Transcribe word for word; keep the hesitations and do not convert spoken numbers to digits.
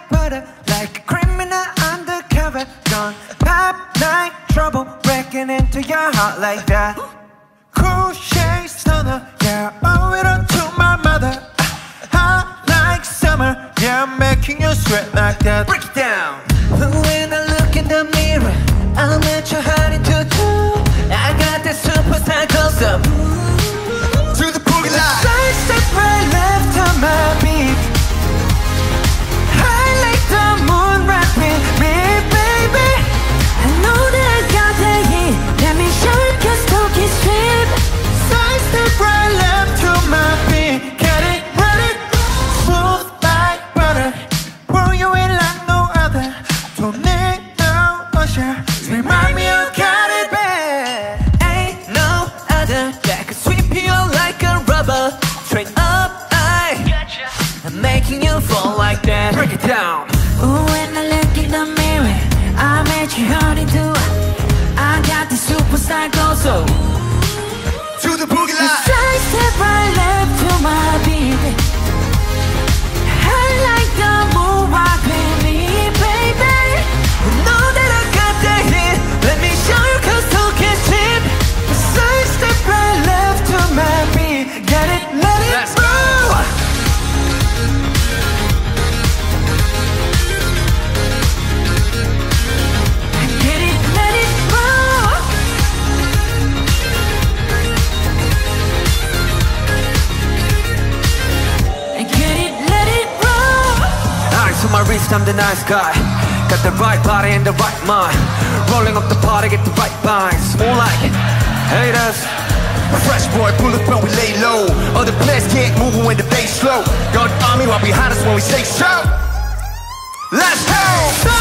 butter, like a criminal undercover. Don't pop like trouble, breaking into your heart like that. Cool shade stunner, yeah, owe it all to my mother. Hot like summer, yeah, I'm making you sweat like that. Break it down. When I look in the mirror, I'll let your heart into two. I got that superstar close up to the boogie line. Side step right left on my beat. High like the moon rock with me, baby. I know that I got the heat. Let me show you 'cause talk is cheap. Side step right left to my beat. Get it, run it, smooth like butter. Pour you in like no other. Don't need no usher. Remind me you got it bad. Ain't no other that could sweep you like a rubber. Straight up, I gotcha. I'm making you fall like that. Break it down. Ooh, when I look in the mirror, I made you hard into. I got the superstar glow, so to the boogie line. Side step right left to my beat. I like the moon rock with me, baby. You know that I got the hit. Let me show you 'cause talk is cheap. Side step right left to my beat. Get it, let it Let's go. Get it, let it go. Get it, let it roll. Eyes on my wrist, I'm the nice guy. Got the right body and the right mind. Rolling up the party, get the right vibes. More like haters. A fresh boy, bulletproof, we lay low. Other players can't move when the bass slow. Got the army right behind us when we say so. Let's go!